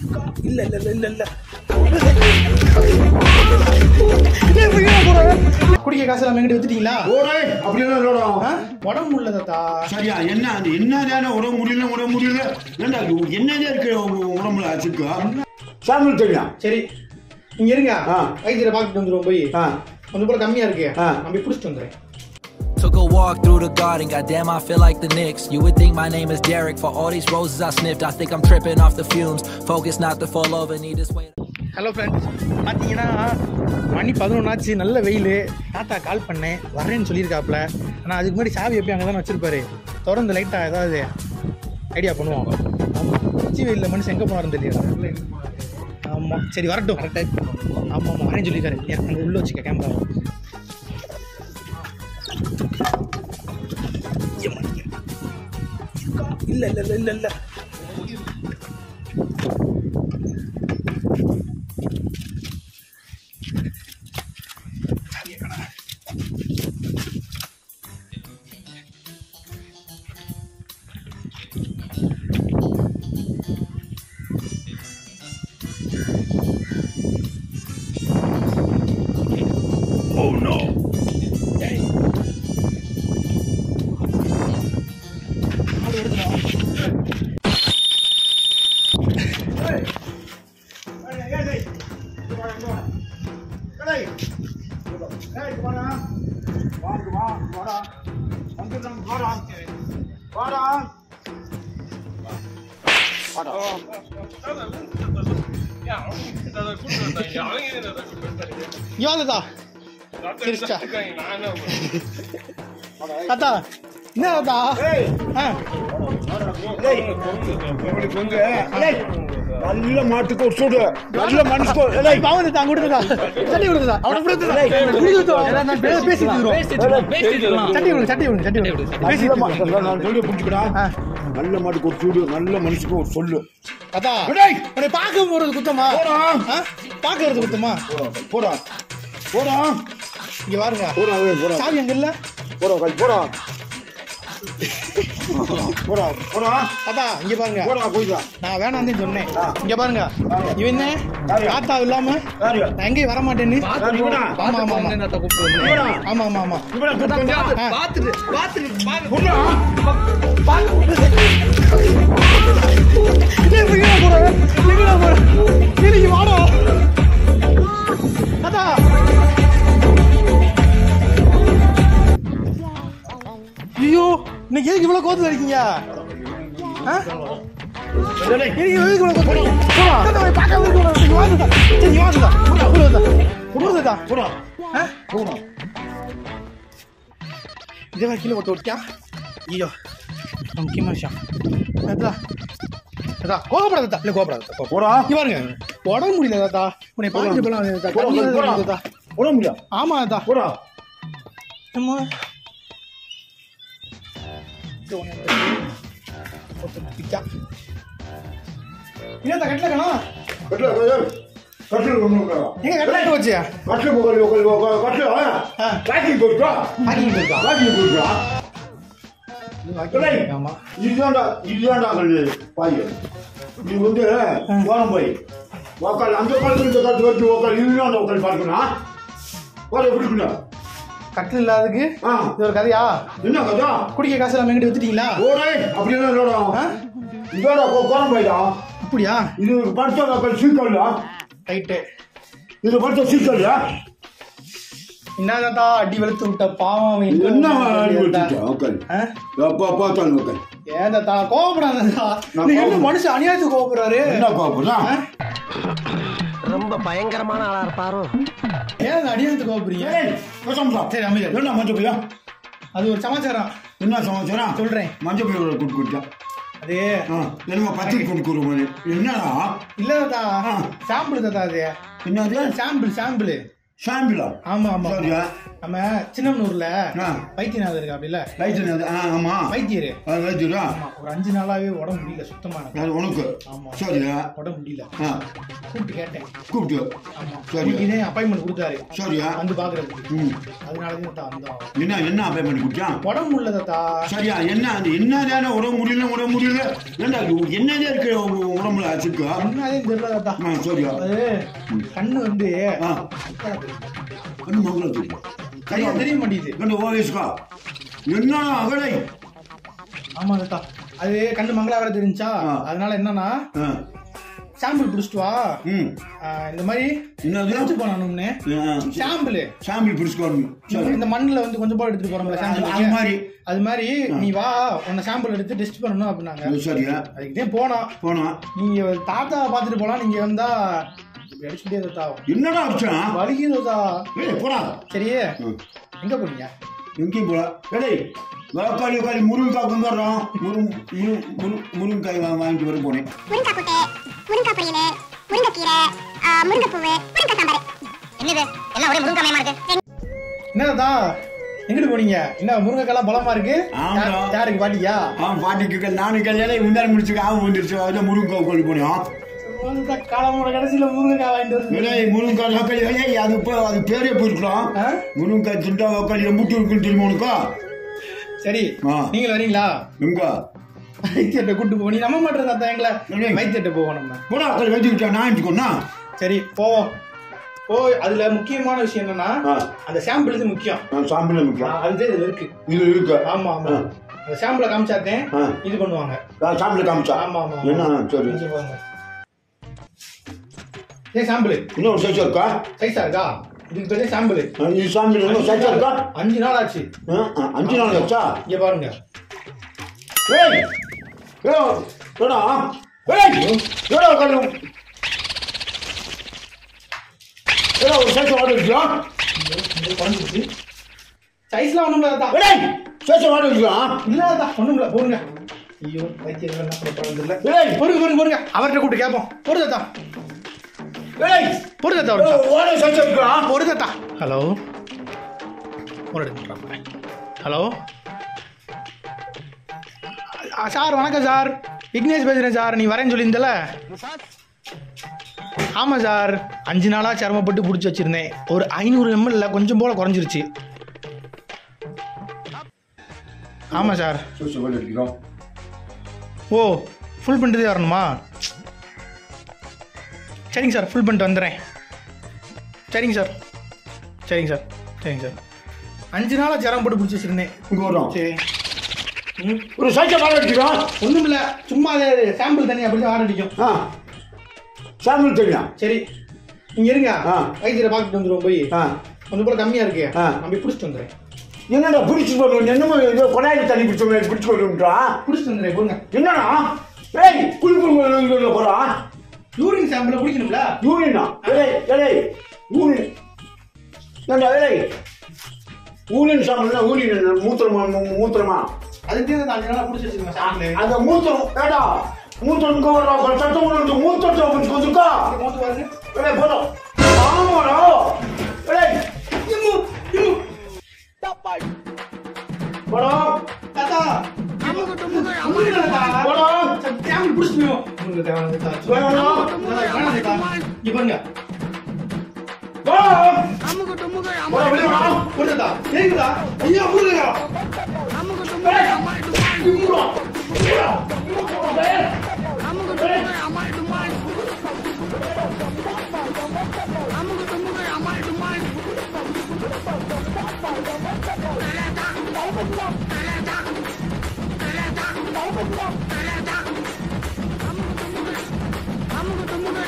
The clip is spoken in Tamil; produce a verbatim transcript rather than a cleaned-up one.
இல்ல இல்ல இல்ல இல்ல குடிக்க காசு எல்லாம் எங்கிட்ட வச்சுட்டீங்களா? உடம்பு முடியல தாத்தா. சரியா? என்ன என்ன உடம்பு முடியல உடம்பு முடியல ஏண்டா என்னதே இருக்கு உடம்புல வச்சிருக்கா? சாம்பிள் தெரியும். சரி நீங்க இருங்க, வைத்தியரை பார்த்துட்டு வந்துருவோம். போய் கொஞ்சம் போல கம்மியா இருக்கு, நம்ம பிடிச்சிட்டு வந்துடுறேன். Took a walk through the garden, goddamn I feel like the Knicks. You would think my name is Derek, for all these roses I sniffed. I think I'm tripping off the fumes, focus not to fall over, need this way. Hello friends, பார்த்தீங்கன்னா மணி பதினொன்னாச்சு, நல்ல வெயில். தாத்தா கால் பண்ணேன் வரேன்னு சொல்லியிருக்காப்புல. ஆனால் அதுக்கு முன்னாடி சாவி எப்பயும் அங்கே தானே வச்சுருப்பாரு. தொடர்ந்து லைட்டாக ஏதாவது ஐடியா பண்ணுவோம். உச்சி வெயிலில் மனுஷன் எங்கே போனாருன்னு தெரியல. ஆமாம் சரி வரட்டும், கரெக்டாக. ஆமாம் ஆமாம் வரேன்னு சொல்லியிருக்காரு. அங்கே உள்ளே வச்சுக்க கேமரா. இல்ல இல்ல இல்ல இல்ல Oh no. Hey. தாத்தா என்ன தாத்தா? நல்ல மாட்டுக்கு ஒரு சூடு, நல்ல மனுஷன் பாவம் தான் கொடுத்ததா சட்டி கொடுத்ததா அவனை கொடுத்ததா சட்டி கொடுங்க சட்டி கொடுங்க சட்டி புடிச்சுக்கடா. நல்ல மாட்டுக்கு ஒரு சூடு, நல்ல மனுஷனுக்கு ஒரு சொல்லு. தாத்தா உன்னை பார்க்க போறது குத்தமா? பார்க்கறது குத்தமா? போடா போடா இங்க பாருங்க. போடா சாவி அங்க இல்ல. போடா போடா போடா போடா தாத்தா இங்க பாருங்க. போடா போய்டா. நான் வேணாம்னு சொன்னேன். இங்க பாருங்க, இவன் என்ன தாத்தா இல்லாம நான் எங்கேயும் வர மாட்டேன்னு. ஆமா ஆமா ஆமா ஆமா ஆமா பாத்துட்டு வாடா தாத்தா. ஐயோ இன்னைக்கு எதுக்கு இவ்வளவு கோத்துல இருக்கீங்க? இதே கீழே போட்டு விட்டியா? ஐயோ முக்கியமான விஷயம். கோபப்படாத இல்ல, கோபப்படாத பாருங்க. உடம்பு முடியல தாத்தா. உன்னை பார்த்துட்டு போலாம். உடம்பு முடியாது. ஆமா தாத்தா. போடா கட்டில் இல்லாததுக்கு இது ஒரு கதையா? என்ன கதா? குடிக்க காசு எல்லாம் எங்கிட்ட வச்சுட்டீங்களா? அப்படியே இதோட கோரம் போயிடா. அப்படியா? இது படிச்ச சீக்கல்ல ரைட்டு. இது படிச்ச சீக்கல்ல என்ன தாத்தா அடி வெளுத்து விட்ட பாவம். என்ன ஏன் தாத்தா கோபப்படாதா? மனுஷன் அநியாயத்துக்கு கோபப்படுறாரு. என்ன கோபப்படுறா? ரொம்ப பயங்கரமான ஆளா இருப்பாரோ. ஏன் அடியானத்துக்கு கோபப்படுறீங்க? சரி அமைதியா என்ன மஞ்சள் பையா? அது ஒரு சமாச்சாரம். என்ன சமாச்சாரம் சொல்றேன். மஞ்சள் பையோட கூட்டு கொடுத்தா அது என்னமா பத்தி கொடுக்குறோம். என்னடா? இல்ல தாத்தா சாம்பிள் தாத்தா. அது என்னது? சாம்பிள் சாம்பிள் சாம்பிளா? ஆமா ஆமா சரியா. நம்ம சின்னமனூர்ல வைத்தியநாதர் இருக்கா அப்படில? வைத்தியநாதர். ஆமா வைத்தியரு. வைத்தியரா? ஒரு அஞ்சு நாளாவே உடம்பு முடியல சுத்தமா. உனக்கு? ஆமா. சரியா. உடம்பு முடியல. கூப்பிட்டு கேட்டேன். கூப்பிட்டு? ஆமா. சரி. இதே அப்பாயின்மெண்ட் கொடுத்தாரு. சரியா. வந்து பாக்குறதுக்கு. அதனாலதான் தான் வந்தோம். என்ன என்ன அப்பாயின்மெண்ட் கொடுத்தா? உடம்பு முடியல தாத்தா. சரியா. என்ன என்னதானே உடம்பு முடியல உடம்பு முடியல ஏண்டா என்னதே இருக்கு உடம்புல வச்சிருக்கா? என்னதே தெரியல தாத்தா. சரியா. அது கண்ணு வந்து கண்ணு மங்கள தெரியும். சரியா தெரிய மாட்டேங்குது. கண்ணு ஓவேஸ்கா என்ன அகலை? ஆமா தாத்தா. அது கண்ணு மங்களா வேற தெரிஞ்சா அதனால என்னன்னா சாம்பிள் பிடிச்சிட்டு வா. இந்த மாதிரி என்னது பண்ணணும்னு சாம்பிள் சாம்பிள் பிடிச்சிட்டு இந்த மண்ணில் வந்து கொஞ்சம் போல எடுத்துட்டு போறோம்ல சாம்பிள் அது மாதிரி அது மாதிரி நீ வா உன்னை சாம்பிள் எடுத்து டெஸ்ட் பண்ணணும் அப்படின்னாங்க. சரியா. அதுக்குதான் போனோம் போனோம் நீங்க தாத்தா பார்த்துட்டு போலாம். நீங்க வந்தா அடிச்சுட்டே தாத்தா. என்னடா அடிச்சா? வலிக்குது தாத்தா. போடா. சரியே. எங்க போறீங்க? எங்கேயும் போல. டேய் வழக்காளி காலி முருங்கைக்காய் கொண்டுறோம். முருங்கைக்காய் வாங்கிட்டு வர போனேன். முருங்கைக்காய் கொட்டை, முருங்கைக்காய் பொரியல், முருங்கைக்கீரை, முருங்கைப்பூவு, முருங்கை சாம்பார். என்னது எல்லாம் ஒரே முருங்கை மயமா இருக்கு. என்னதா எங்கிட்டு போனீங்க? என்ன முருங்கைக்காய் பலமா இருக்கு? யாருக்கு பாட்டியா? ஆ பாட்டிக்கு நானும் கல்யாணம் முந்தாரி முடிச்சு ஆகும் வந்துருச்சு. அதான் முருங்கைக்காய் கோழி போனோம். காலமோட கடைசியில முருங்கைக்காய் வாங்கிட்டு வந்து முருங்கைக்காய் வக்காளி அது அது பேரே போயிருக்கலாம். முருங்கைக்காய் திண்டா வக்காளி முட்டு இருக்குன்னு தெரியுமா உனக்கா? சரி நீங்க வரீங்களா? எங்க வைத்தியத்தை கூட்டு போக? நீ நம்ப மாட்டேன் தாத்தா. எங்களை வைத்தியத்தை போவோம். நம்ம போடா வைத்திய நான் எடுத்துக்கோண்ணா. சரி போவோம். ஓ அதுல முக்கியமான விஷயம் என்னன்னா அந்த சாம்பிள் இது முக்கியம். சாம்பிள் முக்கியம். அது இதுல இருக்கு. இது இருக்கு. ஆமா ஆமா. அந்த சாம்பிளை காமிச்சாதே இது பண்ணுவாங்க. சாம்பிள் காமிச்சா? ஆமா ஆமா. என்ன சரி போங்க. ஏ சாம்பிள் இன்னும் சைஸா இருக்கா? சைஸா இருக்கா? இதுக்கு பேரு சாம்பிள். இது சாம்பிள் இன்னும் சைஸா இருக்கா? அஞ்சு நாள் ஆச்சு. அஞ்சு நாள் ஆச்சா? இங்க பாருங்க. ஏய் ஏடா ஏடா ஏய் ஏடா கல்லு ஏடா ஒரு சைஸ் ஆர்டர் இருக்கா? இது குறஞ்சிருச்சு. சைஸ்லாம் ஒண்ணும் இல்ல தாத்தா. ஏய் சைஸ் ஆர்டர் இருக்கா? இல்ல தாத்தா ஒண்ணும் இல்ல. போடுங்க. ஐயோ வைத்தியம் என்ன பண்றது இல்ல. ஏய் போடுங்க போடுங்க போடுங்க. அவர்ட்ட கூட்டி கேப்போம். போடு தாத்தா. ஏய் போடு தாத்தா. ஓட சைஸ் இருக்கா? போடு தாத்தா. ஹலோ ஒரு எடுத்துறாங்க. ஹலோ சார் வணக்கம் சார். விக்னேஷ் பேசுறேன் சார். நீ வரேன்னு சொல்லியிருந்தல? ஆமாம் சார். அஞ்சு நாளாக சிரமப்பட்டு பிடிச்சி வச்சிருந்தேன். ஒரு ஐநூறு எம்எல்ல கொஞ்சம் போல குறைஞ்சிருச்சு. ஆமாம் சார். ஓ ஃபுல் பண்ணிட்டு வரணுமா? சரிங்க சார் ஃபுல் பண்ணிட்டு வந்துடுறேன். சரிங்க சார் சரிங்க சார் சரிங்க சார். அஞ்சு நாளாக சிரமப்பட்டு பிடிச்சி வச்சிருந்தேன். சரி ஒரு சைக்கிள் ஆர்டர் அடிக்கிறோம். ஒன்றும் இல்லை சும்மா அது சாம்பிள் தண்ணி அப்படி தான் ஆர்டர் அடிக்கும். ஆ சாம்பிள் தெரியும். சரி நீங்கள் இருங்க. வைத்தியரை பார்த்துட்டு வந்துடுவோம். போய் கொஞ்சம் போல கம்மியாக இருக்கு. நம்ம பிடிச்சிட்டு வந்துடுறேன். என்னடா பிடிச்சிட்டு போடுவோம்? என்னமோ ஏதோ கொடாயில் தண்ணி பிடிச்ச பிடிச்சி போடுறா. பிடிச்சிட்டு வந்துடுறேன் போங்க. என்னடா ஏய் குளி குளி போகிறான். யூரின் சாம்பிள் குடிக்கணும்ல? யூரினா? ஏய் ஏய் யூரின் ஏண்டா ஏய் யூரின் சாம்பிள்னா யூரின் மூத்திரமா மூத்திரமா? அதுக்கு அஞ்சு நாளா பிடிச்சி வச்சிருக்கேன் சாம்பிள். அந்த மூத்திரம் ஏடா மூத்திரம் வர்றா சத்தம் வந்து மூத்திரத்தை கொஞ்சம்க்கா மூத்து பாருங்க. ஏய் போதும். ஆமாடா ஏய் இம்மு இம்மு டப்பாய் போடா தாத்தா. அம்முக்கு டும்முக்கு அம்முக்கு தாத்தா. போடா சாம்பிள் பிடிச்சிட்டு உங்களுக்கு தேவானது தாத்தா. வேணா வேணா தாத்தா. இங்க பாருங்க. போடா அம்முக்கு டும்முக்கு அம்முக்கு வெளிய வா. போடா தாத்தா. ஏங்கடா ஐயா புடுங்க. அம்முக்கு டும்முக்கு அம்முக்கு டும்முக்கு போடா. அம்முக்கு டும்முக்கு அம்முக்கு டும்முக்கு அம்முக்கு டும்முக்கு அம்முக்கு டும்முக்கு